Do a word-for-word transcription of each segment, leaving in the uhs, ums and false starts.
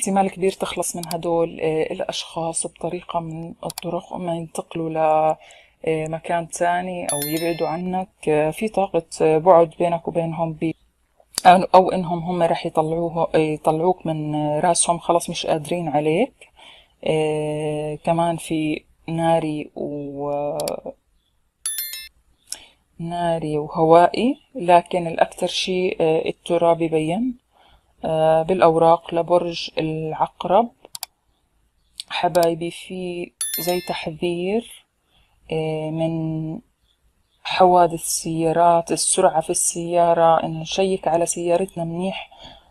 احتمال كبير تخلص من هدول الأشخاص بطريقة من الطرق، اما ينتقلوا لمكان تاني أو يبعدوا عنك. في طاقة بعد بينك وبينهم، ب أو إنهم هم رح يطلعوه يطلعوك من راسهم، خلاص مش قادرين عليك. كمان في ناري و ناري وهوائي، لكن الأكثر شيء الترابي بين بالأوراق لبرج العقرب. حبايبي في زي تحذير من حوادث السيارات، السرعة في السيارة، إن نشيك على سيارتنا منيح.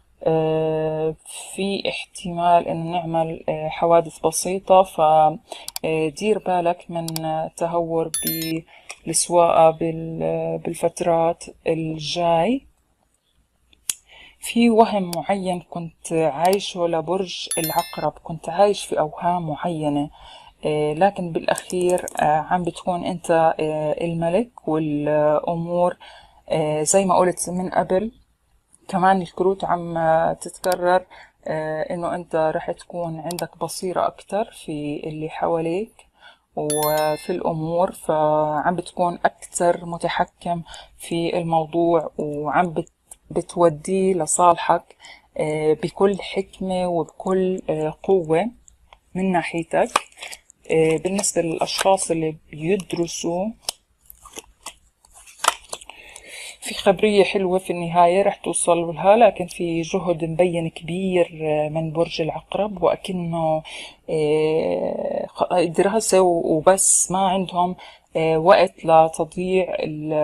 في احتمال إن نعمل حوادث بسيطة، فدير بالك من تهور بالسواقة بالفترات الجاي. في وهم معين كنت عايشه لبرج العقرب، كنت عايش في أوهام معينة، لكن بالأخير عم بتكون أنت الملك، والأمور زي ما قلت من قبل. كمان الكروت عم تتكرر إنه أنت رح تكون عندك بصيرة أكتر في اللي حواليك وفي الأمور، فعم بتكون أكتر متحكم في الموضوع، وعم بت بتوديه لصالحك بكل حكمة وبكل قوة من ناحيتك. بالنسبة للأشخاص اللي بيدرسوا، في خبرية حلوة في النهاية رح توصلوا لها، لكن في جهد مبين كبير من برج العقرب، وأكنه دراسة وبس، ما عندهم وقت لتضييع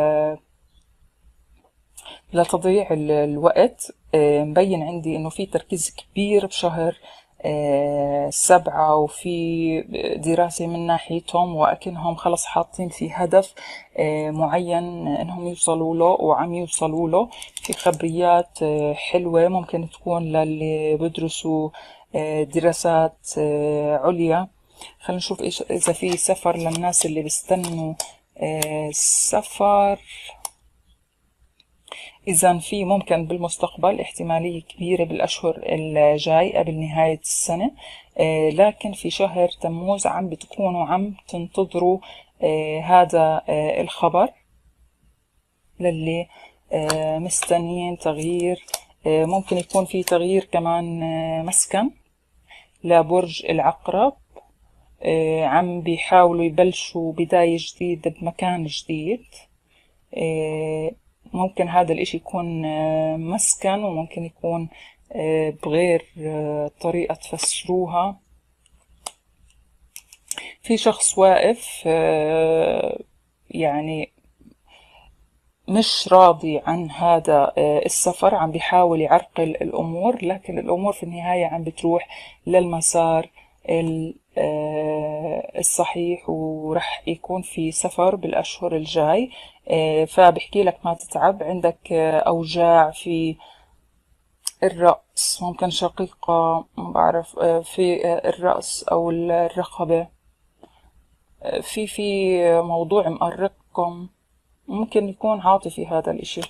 لتضييع الوقت. مبين عندي انه في تركيز كبير بشهر سبعة، وفي دراسة من ناحيتهم، وأكنهم خلص حاطين في هدف معين انهم يوصلوا له وعم يوصلوا له. في خبريات حلوة ممكن تكون للي بدرسوا دراسات عليا. خلينا نشوف ايش اذا في سفر للناس اللي بيستنوا سفر. إذا في ممكن بالمستقبل، احتمالية كبيرة بالأشهر الجاي قبل نهاية السنة، آه لكن في شهر تموز عم بتكونوا عم تنتظروا آه هذا آه الخبر للي آه مستنيين تغيير. آه ممكن يكون في تغيير كمان آه مسكن لبرج العقرب. آه عم بيحاولوا يبلشوا بداية جديدة بمكان جديد. آه ممكن هذا الاشي يكون مسكن، وممكن يكون بغير طريقة تفسروها. في شخص واقف يعني مش راضي عن هذا السفر، عم بيحاول يعرقل الأمور، لكن الأمور في النهاية عم بتروح للمسار الصحيح، ورح يكون في سفر بالأشهر الجاي. فبحكي لك ما تتعب، عندك أوجاع في الرأس، ممكن شقيقة، ما بعرف، في الرأس أو الرقبة، في في موضوع مقرقكم، ممكن يكون عاطفي هذا الاشي.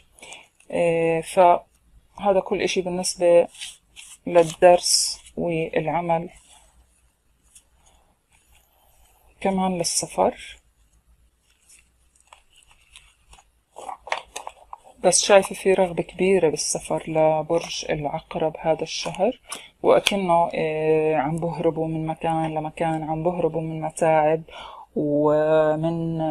فهذا كل اشي بالنسبة للدرس والعمل. كمان للسفر، بس شايفة في رغبة كبيرة بالسفر لبرج العقرب هذا الشهر، وأكنه عم بهربوا من مكان لمكان، عم بهربوا من متاعب ومن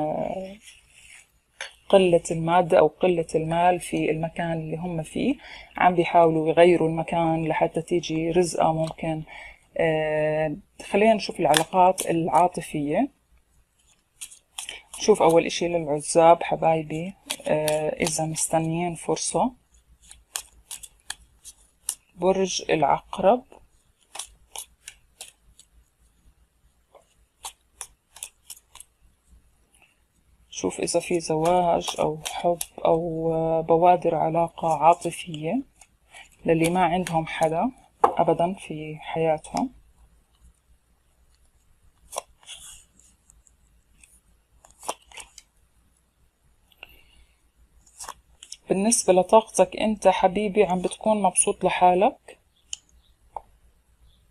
قلة المادة أو قلة المال في المكان اللي هم فيه. عم بيحاولوا يغيروا المكان لحتى تيجي رزقة ممكن. خلينا نشوف العلاقات العاطفية. شوف أول إشي للعزاب حبايبي، آه إذا مستنيين فرصة، برج العقرب. شوف إذا في زواج أو حب أو آه بوادر علاقة عاطفية للي ما عندهم حدا أبدا في حياتهم. بالنسبة لطاقتك انت حبيبي، عم بتكون مبسوط لحالك،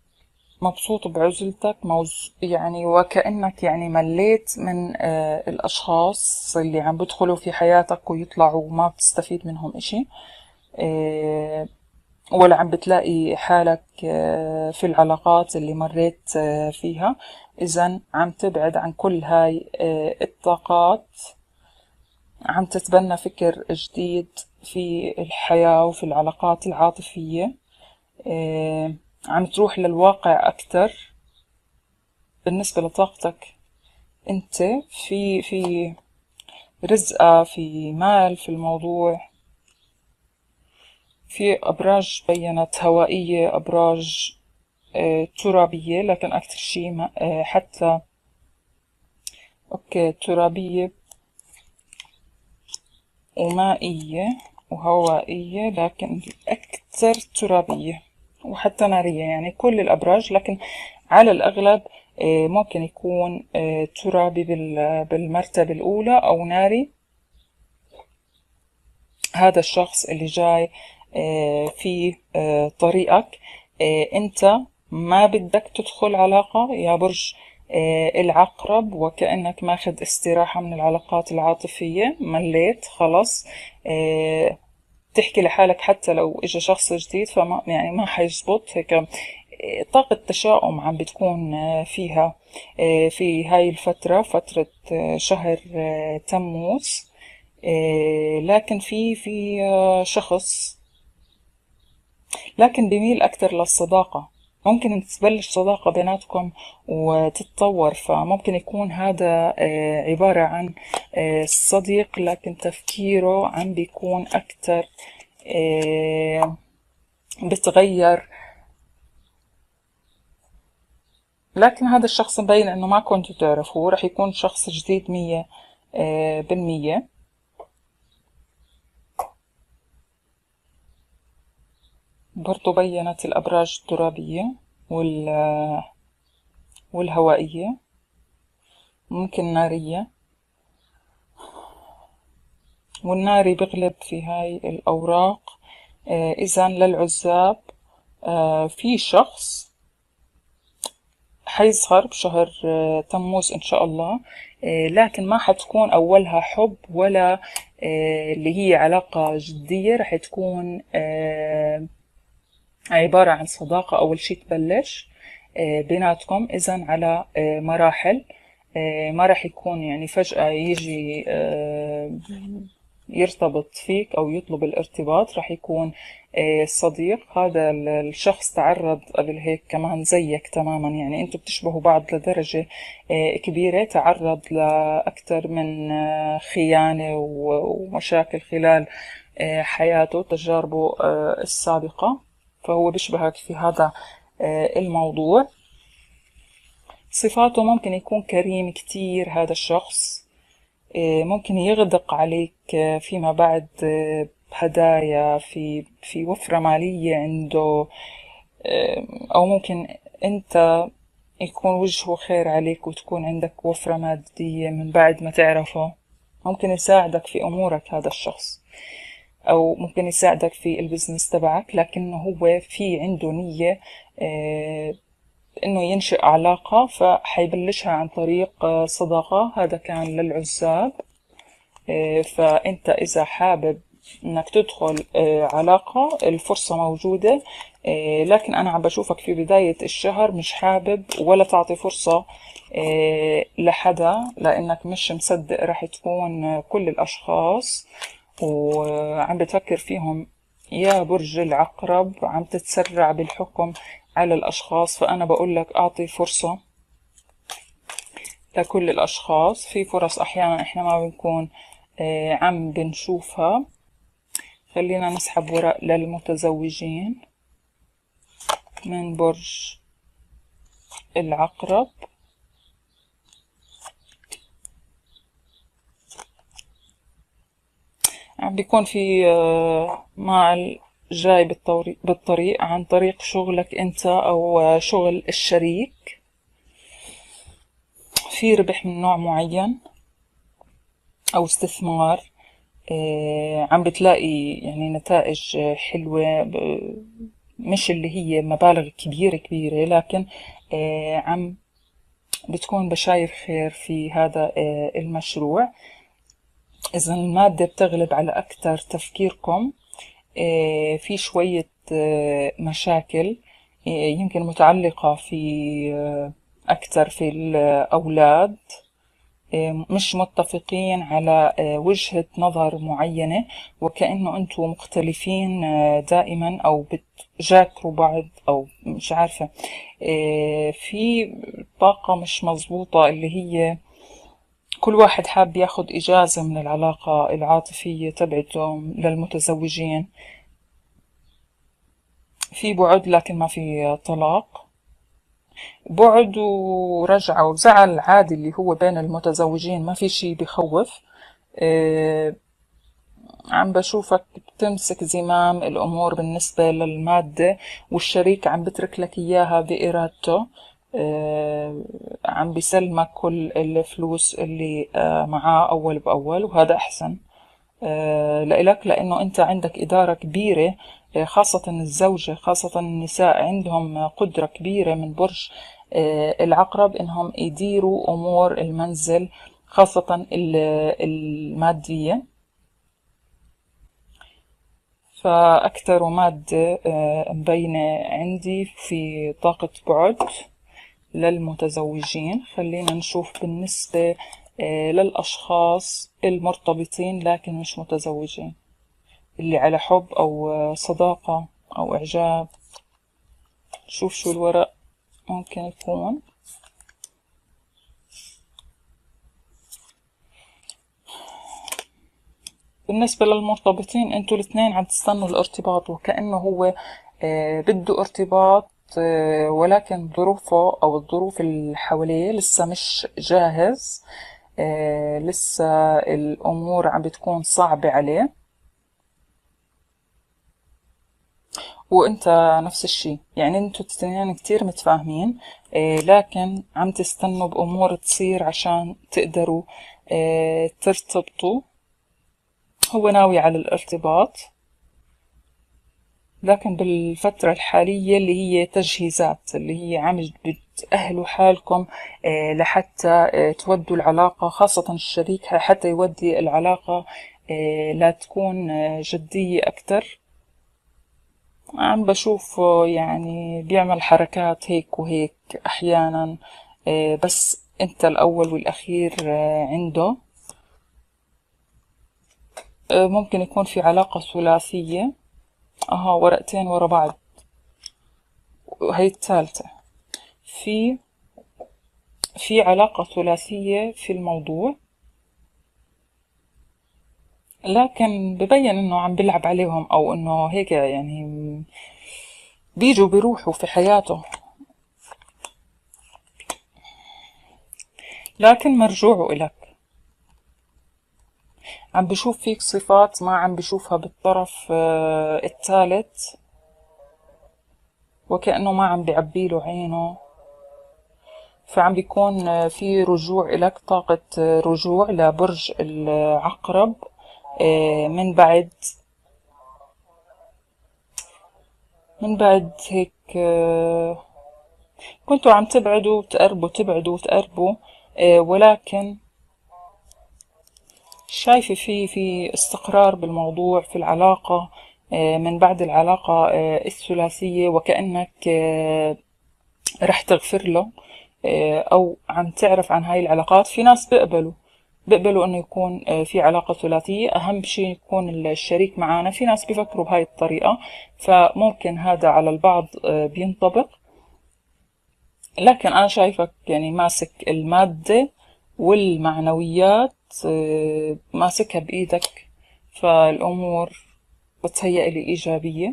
مبسوط بعزلتك، موز يعني وكأنك يعني مليت من آه الأشخاص اللي عم بدخلوا في حياتك ويطلعوا وما بتستفيد منهم إشي، آه ولا عم بتلاقي حالك آه في العلاقات اللي مريت آه فيها. إذن عم تبعد عن كل هاي آه الطاقات، عم تتبنى فكر جديد في الحياة وفي العلاقات العاطفية، آه عم تروح للواقع أكتر. بالنسبة لطاقتك انت في في رزقة، في مال في الموضوع، في أبراج بينت هوائية، أبراج آه ترابية، لكن أكثر شي ما- آه حتى أوكي ترابية ومائية وهوائية، لكن أكثر ترابية وحتى نارية، يعني كل الأبراج، لكن على الأغلب آه، ممكن يكون آه، ترابي بال- بالمرتبة الأولى أو ناري. هذا الشخص اللي جاي آه، في آه، طريقك، آه، أنت ما بدك تدخل علاقة يا برج آه، العقرب، وكأنك ماخد استراحة من العلاقات العاطفية، مليت خلص. آه، تحكي لحالك حتى لو اجى شخص جديد فما يعني ما حيزبط هيك. آه، طاقة تشاؤم عم بتكون آه، فيها آه، في هاي الفترة، فترة آه، شهر آه، تموز. آه، لكن في في آه، شخص لكن بيميل أكتر للصداقة. ممكن إن تبلش صداقة بيناتكم وتتطور، فممكن يكون هذا آه، عبارة عن آه، صديق، لكن تفكيره عم بيكون أكتر آه، بتغير. لكن هذا الشخص مبين إنه ما كنتوا تعرفوه، رح يكون شخص جديد مية آه، بالمية. برضو بينت الأبراج الترابية وال- والهوائية، ممكن نارية، والناري بغلب في هاي الأوراق. آه، إذن للعزاب آه، في شخص حيظهر بشهر آه، تموز إن شاء الله، آه، لكن ما حتكون أولها حب ولا آه، اللي هي علاقة جدية، رح تكون آه، عبارة عن صداقة أول شي تبلش آه، بيناتكم، إذن على آه، مراحل. آه، ما رح يكون يعني فجأة يجي آه، يرتبط فيك أو يطلب الارتباط، رح يكون آه، صديق. هذا ال- الشخص تعرض قبل هيك كمان زيك تماما، يعني انتوا بتشبهوا بعض لدرجة آه، كبيرة، تعرض لأكثر من آه، خيانة و- ومشاكل خلال آه، حياته، تجاربه آه، السابقة، فهو بيشبهك في هذا آه، الموضوع. صفاته ممكن يكون كريم كتير هذا الشخص، آه، ممكن يغدق عليك آه، فيما بعد آه، بهدايا، في في وفرة مالية عنده، آه، أو ممكن أنت يكون وجهه خير عليك وتكون عندك وفرة مادية من بعد ما تعرفه. ممكن يساعدك في أمورك هذا الشخص، أو ممكن يساعدك في البزنس تبعك، لكنه هو في عنده نية آه، إنه ينشئ علاقة، فحيبلشها عن طريق آه، صداقة. هذا كان للعزاب. آه، فأنت إذا حابب إنك تدخل آه، علاقة، الفرصة موجودة، آه، لكن أنا عم بشوفك في بداية الشهر مش حابب ولا تعطي فرصة آه، لحدا، لأنك مش مصدق رح تكون آه، كل الأشخاص وعم بتفكر فيهم يا برج العقرب، عم تتسرع بالحكم على الأشخاص. فأنا بقول لك أعطي فرصة لكل الأشخاص. في فرص أحيانا إحنا ما بنكون آه، عم بنشوفها. خلينا نسحب ورق للمتزوجين من برج العقرب. عم بيكون في آه، مع جاي بالطريق, بالطريق عن طريق شغلك انت او آه، شغل الشريك، في ربح من نوع معين او استثمار. آه، عم بتلاقي يعني نتائج آه، حلوة ب- مش اللي هي مبالغ كبيرة كبيرة، لكن عم بتكون بشاير خير في هذا المشروع. إذا المادة بتغلب على أكثر تفكيركم، في شوية مشاكل يمكن متعلقة في أكثر في الأولاد، مش متفقين على وجهة نظر معينة، وكأنه أنتوا مختلفين دائما أو بتجاكروا بعض، أو مش عارفة، في طاقة مش مظبوطة اللي هي كل واحد حاب ياخد إجازة من العلاقة العاطفية تبعتهم للمتزوجين. في بعد لكن ما في طلاق، بعد ورجعة وزعل عادي اللي هو بين المتزوجين، ما في شي بخوف. آه عم بشوفك بتمسك زمام الأمور بالنسبة للمادة، والشريك عم بترك لك إياها بإرادته. آه عم بيسلمك كل الفلوس اللي آه معاه أول بأول، وهذا أحسن آه لإلك، لأنه أنت عندك إدارة كبيرة، آه خاصة الزوجة، خاصة النساء عندهم قدرة كبيرة من برج آه العقرب إنهم يديروا أمور المنزل، خاصة المادية. فأكثر مادة آه مبينة عندي في طاقة بعد للمتزوجين. خلينا نشوف بالنسبة للأشخاص المرتبطين لكن مش متزوجين، اللي على حب أو صداقة أو إعجاب. شوف شو الورق ممكن يكون. بالنسبة للمرتبطين انتوا الاثنين عم تستنوا الارتباط، وكأنه هو بده ارتباط، ولكن ظروفه أو الظروف اللي حواليه لسه مش جاهز، لسه الأمور عم بتكون صعبة عليه. وانت نفس الشي، يعني انتوا الاثنين كتير متفاهمين، لكن عم تستنوا بأمور تصير عشان تقدروا ترتبطوا. هو ناوي على الارتباط، لكن بالفترة الحالية اللي هي تجهيزات، اللي هي عم بتأهلوا حالكم لحتى تودوا العلاقة، خاصة الشريك حتى يودي العلاقة لا تكون جدية أكتر. عم بشوف يعني بيعمل حركات هيك وهيك أحيانا، بس أنت الأول والأخير عنده. ممكن يكون في علاقة ثلاثية، اها ورقتين ورا بعض، وهي الثالثة. في في علاقة ثلاثية في الموضوع، لكن ببين انه عم بيلعب عليهم، او انه هيك يعني بيجوا بيروحوا في حياته، لكن مرجوعه إلك. عم بشوف فيك صفات ما عم بشوفها بالطرف الثالث، وكأنه ما عم بيعبيله عينه. فعم بيكون في رجوع إلك، طاقة رجوع لبرج العقرب من بعد من بعد هيك كنتوا عم تبعدوا وتقربوا تبعدوا وتقربوا، ولكن شايفة في في استقرار بالموضوع في العلاقة من بعد العلاقة الثلاثية، وكأنك رح تغفر له، أو عم تعرف عن هاي العلاقات. في ناس بيقبلوا بيقبلوا إنه يكون في علاقة ثلاثية، أهم شيء يكون الشريك معانا. في ناس بيفكروا بهاي الطريقة، فممكن هذا على البعض بينطبق، لكن أنا شايفك يعني ماسك المادة والمعنويات، ماسكها بإيدك، فالأمور بتهيألي إيجابية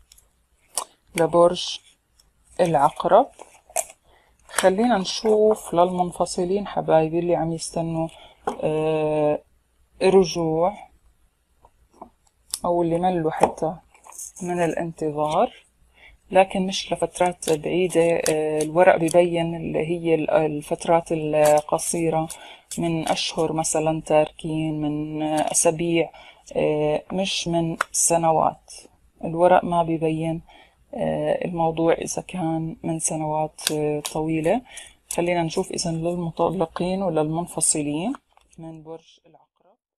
لبرج العقرب. خلينا نشوف للمنفصلين حبايبي اللي عم يستنوا آه رجوع، أو اللي ملوا حتى من الانتظار لكن مش لفترات بعيدة. آه الورق ببين اللي هي الفترات القصيرة، من أشهر مثلا تاركين، من أسابيع، آه مش من سنوات. الورق ما ببين الموضوع إذا كان من سنوات طويلة. خلينا نشوف إذا للمطلقين ولا المنفصلين من برج العقرب.